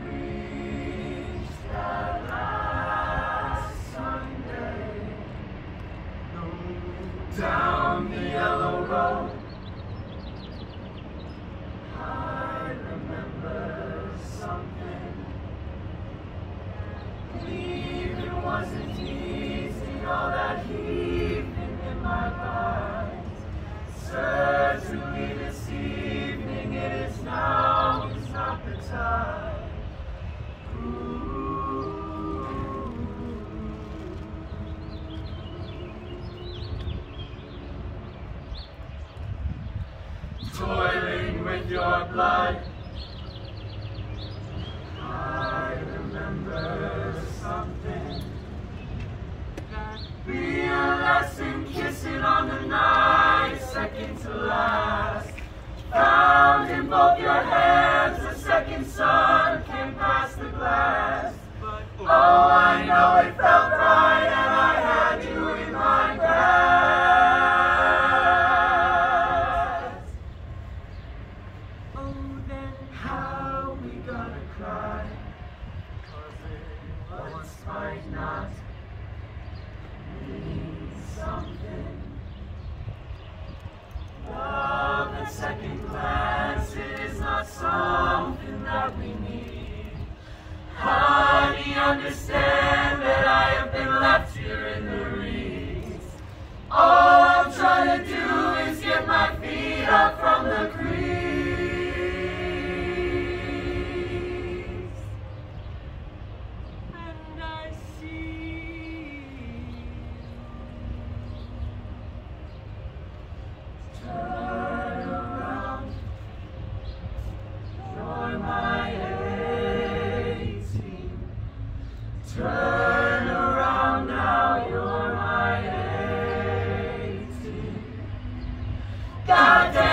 reached that last Sunday. Down the yellow road, I remember something. Leaving wasn't easy, all that evening in my mind. Certainly this evening it is now, is not the time. Toiling with your blood, I remember something. Real lesson kissing on the night, second to last. Found in both your hands, the second sun came past the glass. Oh, I know it felt right, and I had you in my grasp. Oh, then how we gonna cry? 'Cause it once might not mean something. Love at second glance, it is not something that we need. Honey, understand that I have been left here in the reeds. All I'm trying to do is get my feet up from the crease. And I see turn around, you're my 18. Turn around now, you're my 18. God damn.